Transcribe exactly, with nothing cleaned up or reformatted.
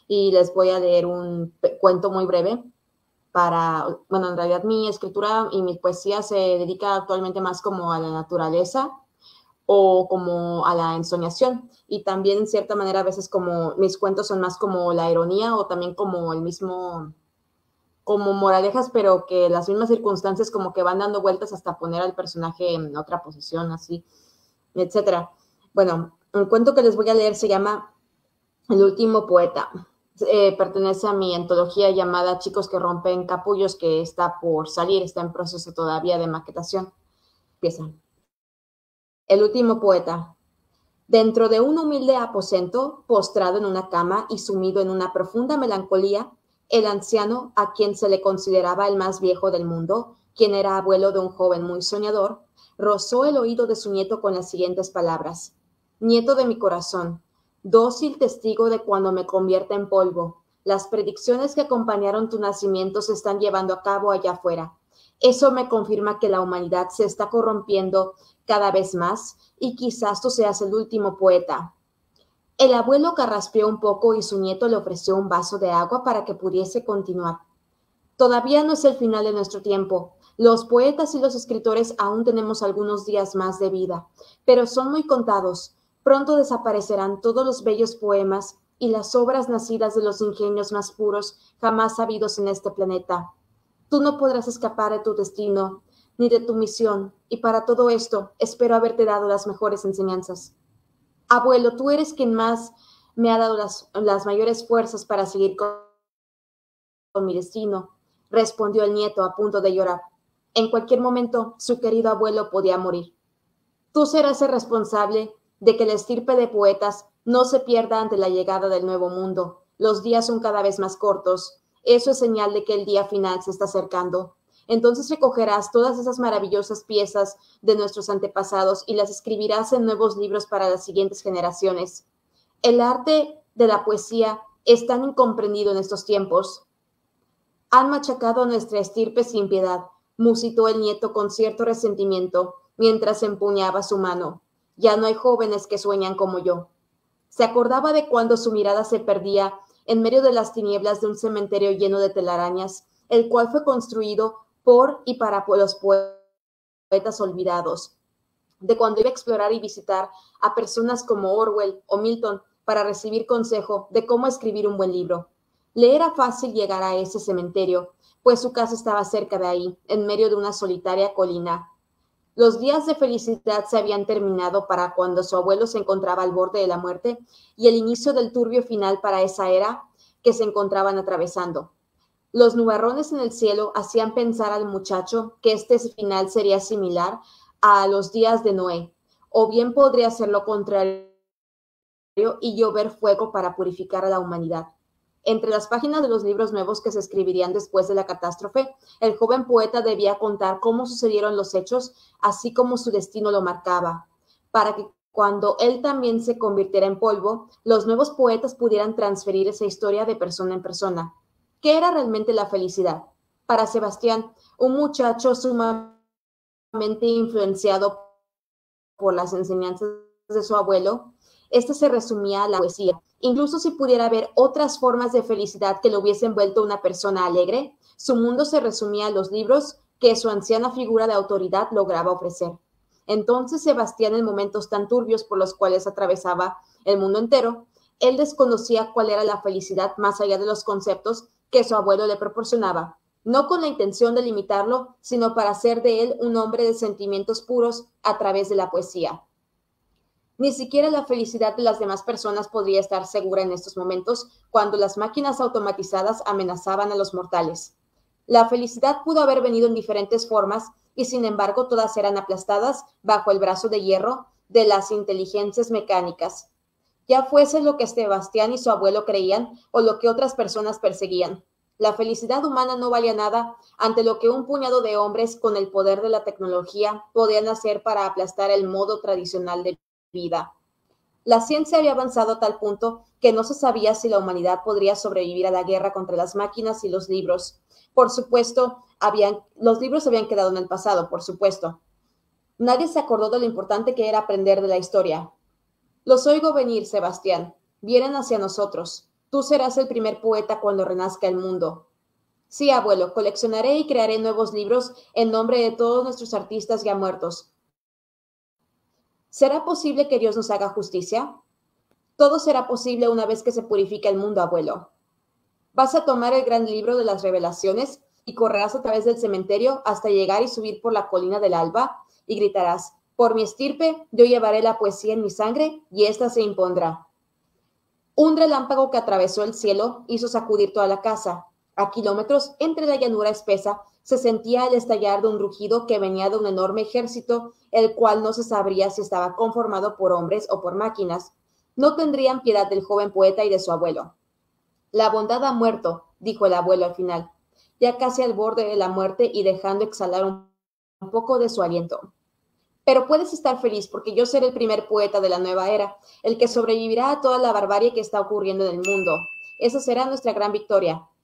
y les voy a leer un cuento muy breve para, bueno, en realidad mi escritura y mi poesía se dedica actualmente más como a la naturaleza o como a la ensoñación, y también en cierta manera a veces como mis cuentos son más como la ironía o también como el mismo, como moralejas, pero que las mismas circunstancias como que van dando vueltas hasta poner al personaje en otra posición, así, etcétera. Bueno, el cuento que les voy a leer se llama El último poeta. Eh, pertenece a mi antología llamada Chicos que rompen capullos, que está por salir, está en proceso todavía de maquetación. Empieza. El último poeta. Dentro de un humilde aposento, postrado en una cama y sumido en una profunda melancolía, el anciano, a quien se le consideraba el más viejo del mundo, quien era abuelo de un joven muy soñador, rozó el oído de su nieto con las siguientes palabras: Nieto de mi corazón, dócil testigo de cuando me convierta en polvo, las predicciones que acompañaron tu nacimiento se están llevando a cabo allá afuera. Eso me confirma que la humanidad se está corrompiendo cada vez más, y quizás tú seas el último poeta. El abuelo carraspeó un poco y su nieto le ofreció un vaso de agua para que pudiese continuar. Todavía no es el final de nuestro tiempo. Los poetas y los escritores aún tenemos algunos días más de vida, pero son muy contados. Pronto desaparecerán todos los bellos poemas y las obras nacidas de los ingenios más puros jamás habidos en este planeta. Tú no podrás escapar de tu destino ni de tu misión, y para todo esto espero haberte dado las mejores enseñanzas. Abuelo, tú eres quien más me ha dado las, las mayores fuerzas para seguir con, con mi destino, respondió el nieto a punto de llorar. En cualquier momento su querido abuelo podía morir. Tú serás el responsable de que la estirpe de poetas no se pierda ante la llegada del nuevo mundo. Los días son cada vez más cortos. Eso es señal de que el día final se está acercando. Entonces recogerás todas esas maravillosas piezas de nuestros antepasados y las escribirás en nuevos libros para las siguientes generaciones. El arte de la poesía es tan incomprendido en estos tiempos. Han machacado a nuestra estirpe sin piedad, musitó el nieto con cierto resentimiento, mientras empuñaba su mano. Ya no hay jóvenes que sueñan como yo. Se acordaba de cuando su mirada se perdía en medio de las tinieblas de un cementerio lleno de telarañas, el cual fue construido por y para los poetas olvidados, de cuando iba a explorar y visitar a personas como Orwell o Milton para recibir consejo de cómo escribir un buen libro. Le era fácil llegar a ese cementerio, pues su casa estaba cerca de ahí, en medio de una solitaria colina. Los días de felicidad se habían terminado para cuando su abuelo se encontraba al borde de la muerte y el inicio del turbio final para esa era que se encontraban atravesando. Los nubarrones en el cielo hacían pensar al muchacho que este final sería similar a los días de Noé, o bien podría ser lo contrario y llover fuego para purificar a la humanidad. Entre las páginas de los libros nuevos que se escribirían después de la catástrofe, el joven poeta debía contar cómo sucedieron los hechos, así como su destino lo marcaba, para que cuando él también se convirtiera en polvo, los nuevos poetas pudieran transferir esa historia de persona en persona. ¿Qué era realmente la felicidad? Para Sebastián, un muchacho sumamente influenciado por las enseñanzas de su abuelo, esta se resumía a la poesía. Incluso si pudiera haber otras formas de felicidad que lo hubiesen vuelto una persona alegre, su mundo se resumía a los libros que su anciana figura de autoridad lograba ofrecer. Entonces Sebastián, en momentos tan turbios por los cuales atravesaba el mundo entero, él desconocía cuál era la felicidad más allá de los conceptos que su abuelo le proporcionaba, no con la intención de limitarlo, sino para hacer de él un hombre de sentimientos puros a través de la poesía. Ni siquiera la felicidad de las demás personas podría estar segura en estos momentos, cuando las máquinas automatizadas amenazaban a los mortales. La felicidad pudo haber venido en diferentes formas, y sin embargo todas eran aplastadas bajo el brazo de hierro de las inteligencias mecánicas, ya fuese lo que Sebastián y su abuelo creían o lo que otras personas perseguían. La felicidad humana no valía nada ante lo que un puñado de hombres con el poder de la tecnología podían hacer para aplastar el modo tradicional de vida. La ciencia había avanzado a tal punto que no se sabía si la humanidad podría sobrevivir a la guerra contra las máquinas y los libros. Por supuesto, habían, los libros habían quedado en el pasado, por supuesto. Nadie se acordó de lo importante que era aprender de la historia. Los oigo venir, Sebastián. Vienen hacia nosotros. Tú serás el primer poeta cuando renazca el mundo. Sí, abuelo, coleccionaré y crearé nuevos libros en nombre de todos nuestros artistas ya muertos. ¿Será posible que Dios nos haga justicia? Todo será posible una vez que se purifique el mundo, abuelo. Vas a tomar el gran libro de las revelaciones y correrás a través del cementerio hasta llegar y subir por la colina del alba y gritarás, por mi estirpe yo llevaré la poesía en mi sangre y ésta se impondrá. Un relámpago que atravesó el cielo hizo sacudir toda la casa. A kilómetros, entre la llanura espesa, se sentía el estallar de un rugido que venía de un enorme ejército, el cual no se sabría si estaba conformado por hombres o por máquinas. No tendrían piedad del joven poeta y de su abuelo. La bondad ha muerto, dijo el abuelo al final, ya casi al borde de la muerte y dejando exhalar un, un poco de su aliento. Pero puedes estar feliz porque yo seré el primer poeta de la nueva era, el que sobrevivirá a toda la barbarie que está ocurriendo en el mundo. Esa será nuestra gran victoria.